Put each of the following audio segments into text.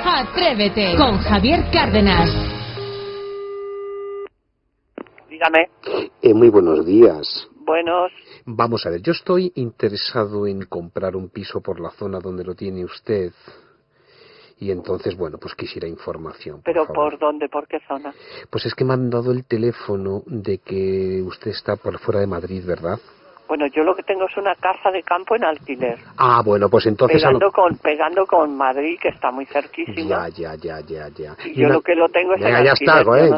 Atrévete con Javier Cárdenas. Dígame. Muy buenos días. Buenos. Vamos a ver, yo estoy interesado en comprar un piso por la zona donde lo tiene usted. Y entonces, bueno, pues quisiera información. ¿Pero favor. por dónde? ¿Por qué zona? Pues es que me han dado el teléfono de que usted está por fuera de Madrid, ¿verdad? Bueno, yo lo que tengo es una casa de campo en alquiler. Ah, bueno, pues entonces... Pegando con Madrid, que está muy cerquísima. Ya. Y yo lo que lo tengo es Venga, en ya alquiler. está, ¿eh?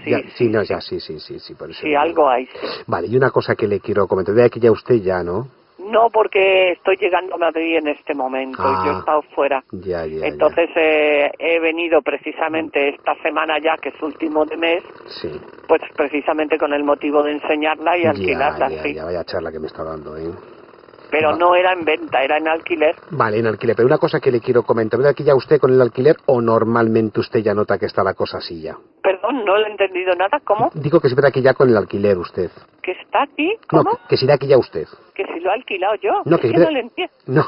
Sí, por eso. Sí, algo hay, sí. Vale, y una cosa que le quiero comentar. Vea que ya usted ya, ¿no? No, porque estoy llegando a Madrid en este momento. Yo he estado fuera. Entonces he venido precisamente esta semana ya, que es último de mes. Sí. Pues precisamente con el motivo de enseñarla y alquilarla. Ya, vaya charla que me está dando, ¿eh? Pero no era en venta, era en alquiler. Vale, en alquiler. Pero una cosa que le quiero comentar. ¿Verdad que ya usted con el alquiler o normalmente usted ya nota que está la cosa así ya? Perdón, no le he entendido nada. ¿Cómo? Digo que es verdad que ya con el alquiler usted. ¿Que está aquí? ¿Cómo? No, que será que ya usted. Que si lo ha alquilado yo. No, es que no le entiendo. No.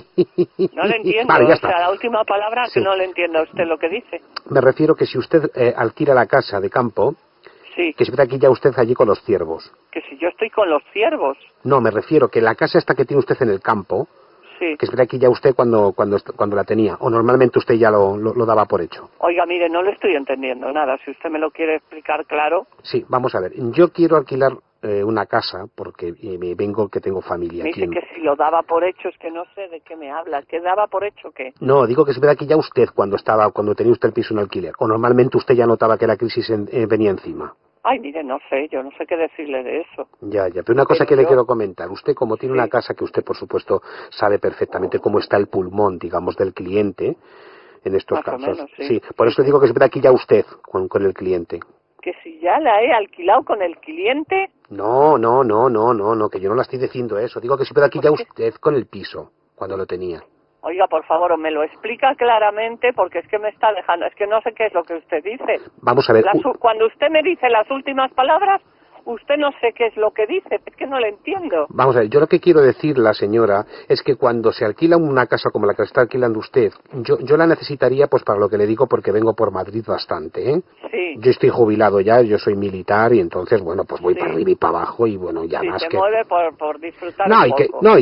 No le entiendo. Vale, ya está. O sea, la última palabra que no le entiendo a usted lo que dice. Me refiero que si usted alquila la casa de campo... Sí. Que se ve aquí ya usted allí con los ciervos. Que si yo estoy con los ciervos. No, me refiero que la casa esta que tiene usted en el campo, sí. Que se ve aquí ya usted cuando la tenía, o normalmente usted ya lo daba por hecho. Oiga, mire, no le estoy entendiendo nada, si usted me lo quiere explicar claro. Sí, vamos a ver, yo quiero alquilar una casa porque que tengo familia aquí. Dice que si lo daba por hecho, es que no sé de qué me habla. ¿Qué daba por hecho qué? No, digo que se ve aquí ya usted cuando tenía usted el piso en alquiler, o normalmente usted ya notaba que la crisis venía encima. Ay, mire, no sé, yo no sé qué decirle de eso. Ya, pero una cosa que le quiero comentar. Usted, como tiene una casa que usted, por supuesto, sabe perfectamente cómo está el pulmón, digamos, del cliente, en estos casos. Más o menos, sí, por eso le digo que es verdad aquí ya usted con el cliente. ¿Que si ya la he alquilado con el cliente? No, que yo no la estoy diciendo eso. Digo que es verdad aquí ya usted con el piso, cuando lo tenía. Oiga, por favor, o me lo explica claramente, porque es que me está dejando, es que no sé qué es lo que usted dice. Vamos a ver. Cuando usted me dice las últimas palabras, usted no sé qué es lo que dice, es que no le entiendo. Vamos a ver, yo lo que quiero decir, la señora, es que cuando se alquila una casa como la que está alquilando usted, yo la necesitaría pues para lo que le digo, porque vengo por Madrid bastante, ¿eh? Sí. Yo estoy jubilado ya, yo soy militar y entonces, bueno, pues voy para arriba y para abajo y bueno, ya más se que... mueve por disfrutar un poco.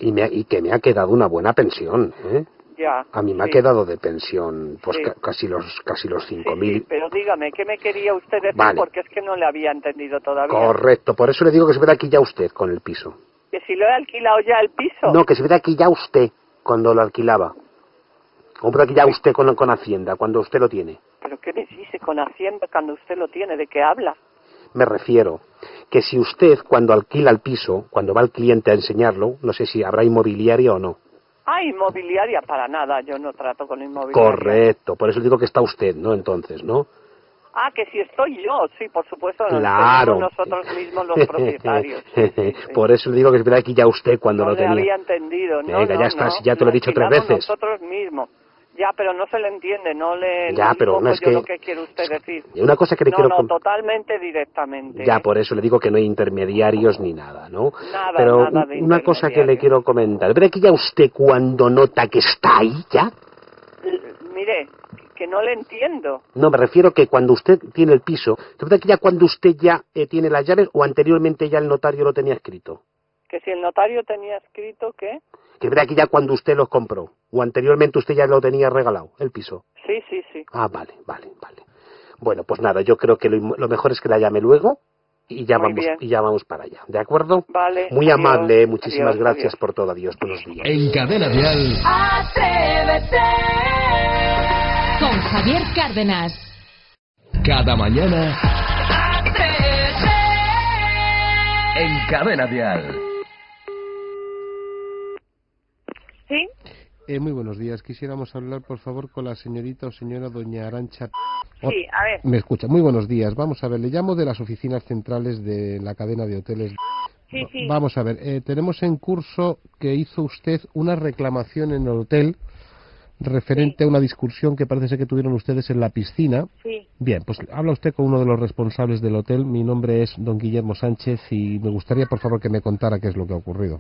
Y que me ha quedado una buena pensión, ¿eh? Ya, a mí me ha quedado de pensión pues casi los 5.000. Sí, pero dígame, ¿qué me quería usted decir? Vale. Porque es que no le había entendido todavía. Correcto, por eso le digo que se ve aquí ya usted con el piso. ¿Que si lo he alquilado ya el piso? No, que se ve aquí ya usted cuando lo alquilaba. Compra aquí ya usted con Hacienda, cuando usted lo tiene. ¿Pero qué me dice con Hacienda cuando usted lo tiene? ¿De qué habla? Me refiero que si usted cuando alquila el piso, cuando va el cliente a enseñarlo, no sé si habrá inmobiliaria o no. Ah, inmobiliaria para nada, yo no trato con inmobiliaria. Correcto, por eso digo que está usted, ¿no? Entonces, ¿no? Ah, que si estoy yo, sí, por supuesto, claro. Nosotros mismos los propietarios. Sí. Por eso le digo que es verdad aquí ya usted cuando lo tenía. No le había entendido, no. Venga, ya está, ya te lo he dicho 3 veces. Nosotros mismos. Ya, pero no se le entiende, no le ya, pero no es que lo que quiere usted decir. Una cosa que le quiero totalmente directamente. Ya, por eso le digo que no hay intermediarios ni nada, ¿no? Nada, pero nada de una cosa que le quiero comentar. ¿Ve que ya usted cuando nota que está ahí ya? Mire, que no le entiendo. No, me refiero que cuando usted tiene el piso, ¿verdad que ya cuando usted ya tiene las llaves o anteriormente ya el notario lo tenía escrito? Que si el notario tenía escrito, ¿qué? Que verdad que ya cuando usted los compró, o anteriormente usted ya lo tenía regalado, el piso. Sí. Ah, vale. Bueno, pues nada, yo creo que lo mejor es que la llame luego y ya vamos para allá, ¿de acuerdo? Vale. Muy amable, muchísimas gracias por todo, adiós, buenos días. En Cadena Dial. Atrévete con Javier Cárdenas. Cada mañana. Atrévete. En Cadena Dial. ¿Sí? Muy buenos días. Quisiéramos hablar, por favor, con la señorita o señora doña Arantxa. Sí, a ver. Me escucha. Muy buenos días. Vamos a ver, le llamo de las oficinas centrales de la cadena de hoteles. Sí. Vamos a ver, tenemos en curso que hizo usted una reclamación en el hotel referente a una discusión que parece ser que tuvieron ustedes en la piscina. Sí. Bien, pues habla usted con uno de los responsables del hotel. Mi nombre es don Guillermo Sánchez y me gustaría, por favor, que me contara qué es lo que ha ocurrido.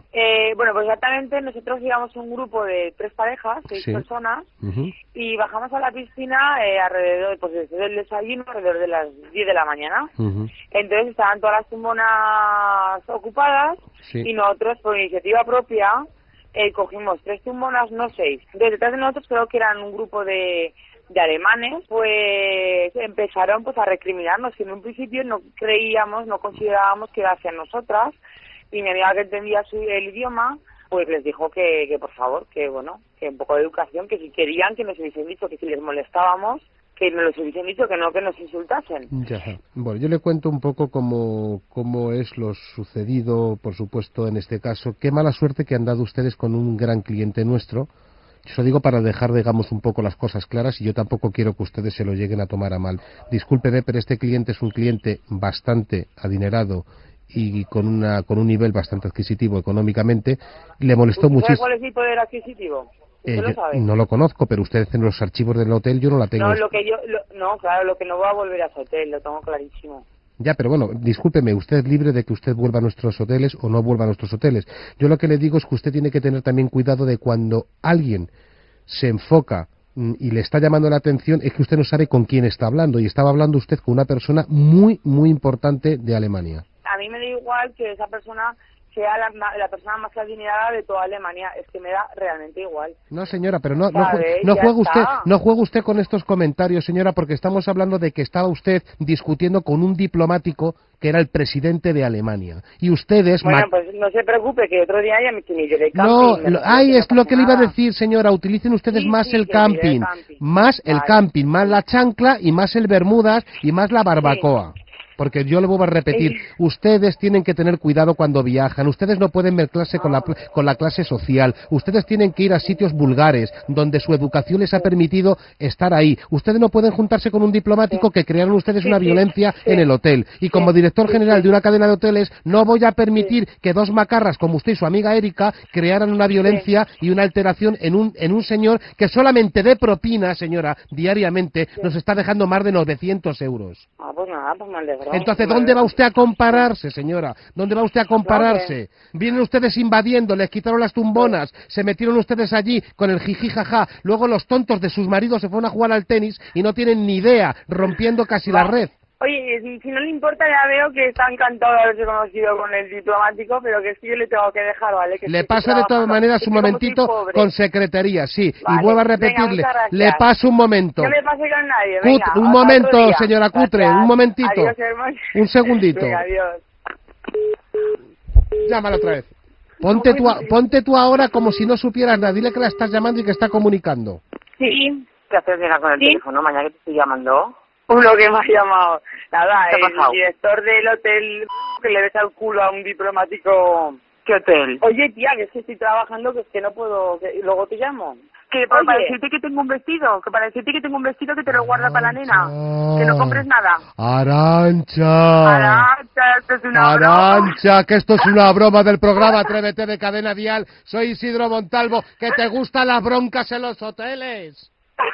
Bueno, pues exactamente nosotros íbamos un grupo de 3 parejas, 6 personas, y bajamos a la piscina alrededor, pues desde el desayuno, alrededor de las 10 de la mañana. Entonces estaban todas las tumbonas ocupadas y nosotros, por iniciativa propia, cogimos 3 tumbonas, no 6. Entonces detrás de nosotros creo que eran un grupo de alemanes, pues empezaron pues a recriminarnos, que en un principio no creíamos, no considerábamos que era hacia nosotras, y mi amiga que entendía el idioma, pues les dijo que por favor, que bueno, que un poco de educación, que si querían que nos hubiesen dicho, que si les molestábamos, que nos lo hubiesen dicho, que no que nos insultasen. Ya. Bueno, yo le cuento un poco cómo es lo sucedido, por supuesto, en este caso. Qué mala suerte que han dado ustedes con un gran cliente nuestro. Eso digo para dejar, digamos, un poco las cosas claras, y yo tampoco quiero que ustedes se lo lleguen a tomar a mal. Discúlpeme, pero este cliente es un cliente bastante adinerado y con un nivel bastante adquisitivo económicamente. Le molestó muchísimo. ¿Sabe cuál es mi poder adquisitivo? ¿Usted lo sabe? No lo conozco, pero usted en los archivos del hotel yo no la tengo. No, claro, lo que no va a volver a ese hotel, lo tengo clarísimo. Ya, pero bueno, discúlpeme, usted es libre de que usted vuelva a nuestros hoteles o no vuelva a nuestros hoteles. Yo lo que le digo es que usted tiene que tener también cuidado de cuando alguien se enfoca y le está llamando la atención, es que usted no sabe con quién está hablando, y estaba hablando usted con una persona muy, muy importante de Alemania. A mí me da igual que esa persona sea la persona más adinerada de toda Alemania, es que me da realmente igual. No, señora, pero no juegue usted con estos comentarios, señora, porque estamos hablando de que estaba usted discutiendo con un diplomático que era el presidente de Alemania. Y ustedes... Bueno, pues no se preocupe, que otro día ya me iré de No, camping. ahí es lo que le iba a decir, señora, utilicen ustedes más el camping, más el camping, más la chancla y más el bermudas y más la barbacoa. Porque yo le voy a repetir, ustedes tienen que tener cuidado cuando viajan, ustedes no pueden mezclarse con la clase social, ustedes tienen que ir a sitios vulgares, donde su educación les ha permitido estar ahí. Ustedes no pueden juntarse con un diplomático que crearon ustedes una violencia en el hotel. Y como director general de una cadena de hoteles, no voy a permitir que 2 macarras como usted y su amiga Erika crearan una violencia y una alteración en un señor que solamente de propina, señora, diariamente, nos está dejando más de 900 euros. Pues nada, pues me alegro. Entonces, ¿dónde va usted a compararse, señora? ¿Dónde va usted a compararse? Vienen ustedes invadiendo, les quitaron las tumbonas, se metieron ustedes allí con el jiji jaja, luego los tontos de sus maridos se fueron a jugar al tenis y no tienen ni idea, rompiendo casi la red. Oye, si no le importa, ya veo que está encantado de haberse conocido con el diplomático, pero que sí yo le tengo que dejar, ¿vale? Que le pasa de todas maneras un momentito con secretaría, sí, vale. Y vuelvo a repetirle, le paso un momento. No me pase con nadie, venga. Un momento, señora Cutre, un momentito. Adiós, hermano. Un segundito. Venga, adiós. Llámala otra vez. Ponte tú ahora como si no supieras nada, dile que la estás llamando y que está comunicando. Sí. ¿Qué haces, nena, con el teléfono? Mañana que te estoy llamando. Uno que me ha llamado. Nada, el director del hotel que le besa el culo a un diplomático. ¿Qué hotel? Oye, tía, que es que estoy trabajando, que es que no puedo... luego te llamo. Que para decirte que tengo un vestido, que te lo guarda para la nena. Que no compres nada. Arantxa, esto es una broma. Que esto es una broma del programa Atrévete de Cadena Dial. Soy Isidro Montalvo, que te gustan las broncas en los hoteles.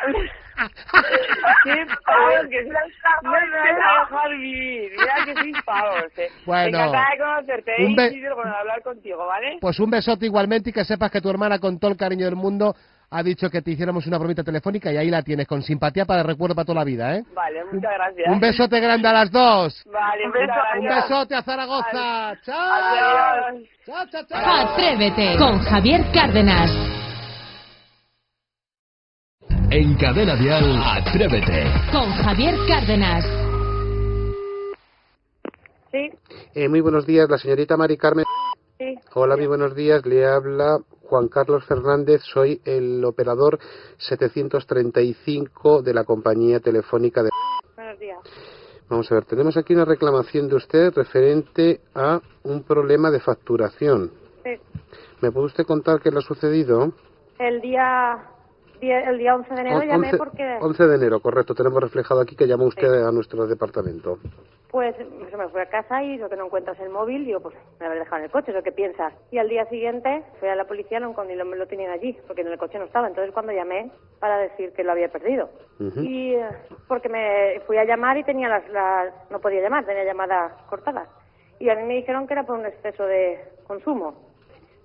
¡Qué pavos! Que no me vas a dejar vivir. Mira que sois pavos. Bueno, encantada de conocerte, Isidro, con hablar contigo, ¿vale? Pues un besote igualmente, y que sepas que tu hermana, con todo el cariño del mundo, ha dicho que te hiciéramos una bromita telefónica, y ahí la tienes, con simpatía para el recuerdo para toda la vida, ¿eh? Vale, muchas gracias. Un besote grande a las dos. Vale, un besote a Zaragoza. Vale. ¡Chao! Adiós. ¡Chao, chao! Atrévete con Javier Cárdenas. En Cadena Dial, Atrévete. Con Javier Cárdenas. Sí. Muy buenos días, la señorita Mari Carmen. Sí. Hola, muy buenos días. Le habla Juan Carlos Fernández. Soy el operador 735 de la compañía telefónica de... Buenos días. Vamos a ver, tenemos aquí una reclamación de usted referente a un problema de facturación. Sí. ¿Me puede usted contar qué le ha sucedido? El día 11 de enero llamé porque... 11 de enero, correcto. Tenemos reflejado aquí que llamó usted a nuestro departamento. Pues se me fui a casa y lo que no encuentras el móvil, digo, pues me habré dejado en el coche, ¿eso qué piensas? Y al día siguiente fui a la policía, no lo tenían allí, porque en el coche no estaba. Entonces cuando llamé para decir que lo había perdido. Y porque me fui a llamar y tenía no podía llamar, tenía llamadas cortadas. Y a mí me dijeron que era por un exceso de consumo.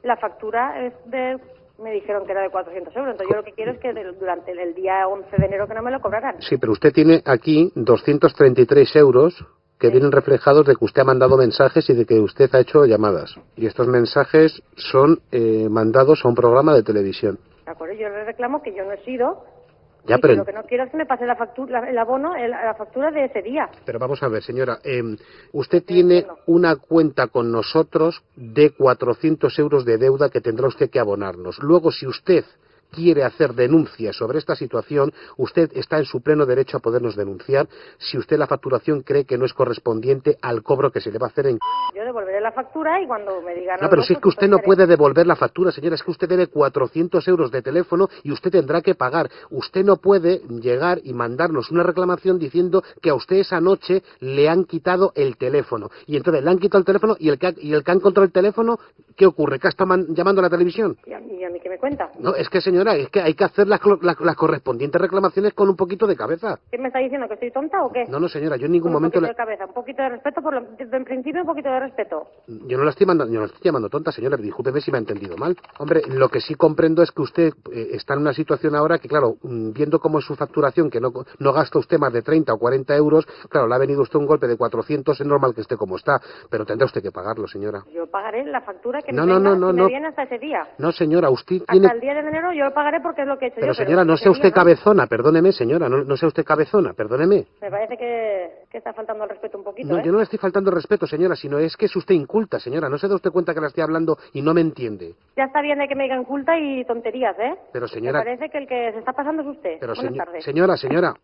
la factura es de... Me dijeron que era de 400 euros, entonces yo lo que quiero es que durante el día 11 de enero que no me lo cobraran. Sí, pero usted tiene aquí 233 euros que vienen reflejados de que usted ha mandado mensajes y de que usted ha hecho llamadas. Y estos mensajes son mandados a un programa de televisión. De acuerdo, yo le reclamo que yo no he sido... Ya, pero... Lo que no quiero es que me pase la factura, el abono, la factura de ese día. Pero vamos a ver, señora, usted tiene una cuenta con nosotros de 400 euros de deuda que tendrá usted que abonarnos. Luego, si usted quiere hacer denuncia sobre esta situación, usted está en su pleno derecho a podernos denunciar si usted la facturación cree que no es correspondiente al cobro que se le va a hacer en... Yo devolveré la factura y cuando me digan... No, pero si es que usted no puede devolver la factura, señora, es que usted debe 400 euros de teléfono y usted tendrá que pagar. Usted no puede llegar y mandarnos una reclamación diciendo que a usted esa noche le han quitado el teléfono. Y entonces le han quitado el teléfono y el que ha encontrado el teléfono, ¿qué ocurre? ¿Que está llamando a la televisión? ¿Y a mí qué me cuenta? No, es que, señora, es que hay que hacer las correspondientes reclamaciones con un poquito de cabeza. ¿Qué me está diciendo? ¿Que estoy tonta o qué? No, señora, yo en ningún momento... Un poquito de cabeza, un poquito de respeto, desde el principio un poquito de respeto. Yo no la estoy llamando tonta, señora, discúlpeme si me ha entendido mal. Hombre, lo que sí comprendo es que usted está en una situación ahora que, claro, viendo cómo es su facturación, que no gasta usted más de 30 o 40 euros, claro, le ha venido usted un golpe de 400, es normal que esté como está, pero tendrá usted que pagarlo, señora. Yo pagaré la factura que me viene hasta ese día. No, señora, usted tiene... Hasta el día de enero yo lo pagaré porque es lo que he hecho pero, señora, no sea usted cabezona, perdóneme, señora, no sea usted cabezona, perdóneme. Me parece que está faltando el respeto un poquito, No, yo no le estoy faltando el respeto, señora, sino es que es usted inculta, señora, no se da usted cuenta que la estoy hablando y no me entiende. Ya está bien de que me digan culta y tonterías, ¿eh? Pero, señora... Me parece que el que se está pasando es usted. Pero, Buenas tardes. Señora...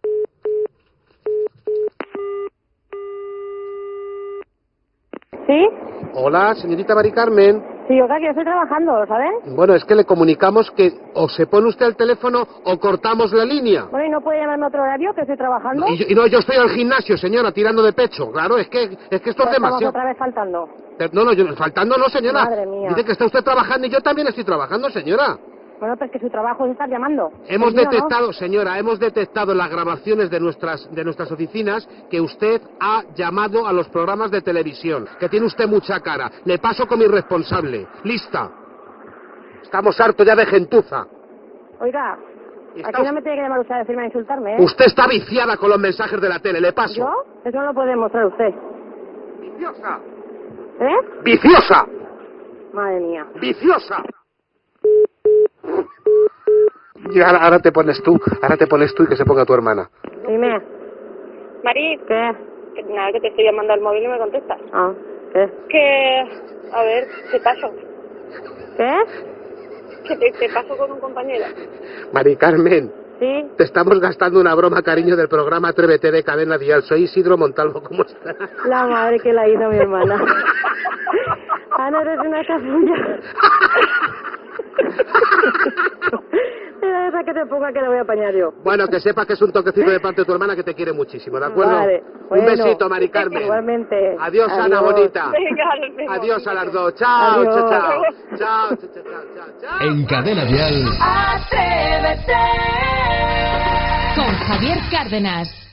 ¿Sí? Hola, señorita Mari Carmen. Sí, oiga, que yo estoy trabajando, ¿saben? Bueno, es que le comunicamos que o se pone usted al teléfono o cortamos la línea. Bueno, ¿y no puede llamarme a otro horario, que estoy trabajando? No, yo estoy al gimnasio, señora, tirando de pecho. Claro, es que esto es demasiado... otra vez faltando. Faltando no, señora. Madre mía. Dice que está usted trabajando y yo también estoy trabajando, señora. Bueno, pues que su trabajo es estar llamando. Hemos detectado, señora, hemos detectado en las grabaciones de nuestras oficinas que usted ha llamado a los programas de televisión, que tiene usted mucha cara. Le paso con mi responsable. Lista. Estamos hartos ya de gentuza. Oiga, aquí no me tiene que llamar usted a decirme a insultarme, ¿eh? Usted está viciada con los mensajes de la tele, le paso. ¿Yo? Eso no lo puede demostrar usted. ¡Viciosa! ¿Eh? ¡Viciosa! Madre mía. ¡Viciosa! Y ahora te pones tú y que se ponga tu hermana. Dime. Mari. ¿Qué? Nada, que te estoy llamando al móvil y me contestas. Ah, ¿qué? Que... A ver, te paso. ¿Qué? Que te paso con un compañero. Mari Carmen. ¿Sí? Te estamos gastando una broma, cariño, del programa Atrévete de Cadena Dial. Soy Isidro Montalvo, ¿cómo estás? La madre que la hizo mi hermana. No eres una capulla. Mira esa que te ponga que la voy a apañar yo. Bueno, que sepas que es un toquecito de parte de tu hermana que te quiere muchísimo, ¿de acuerdo? Vale, bueno, un besito, Mari Carmen. Igualmente. Adiós, Ana bonita. Venga, adiós a las dos. Chao, adiós. chao. En Cadena Dial. Atrévete con Javier Cárdenas.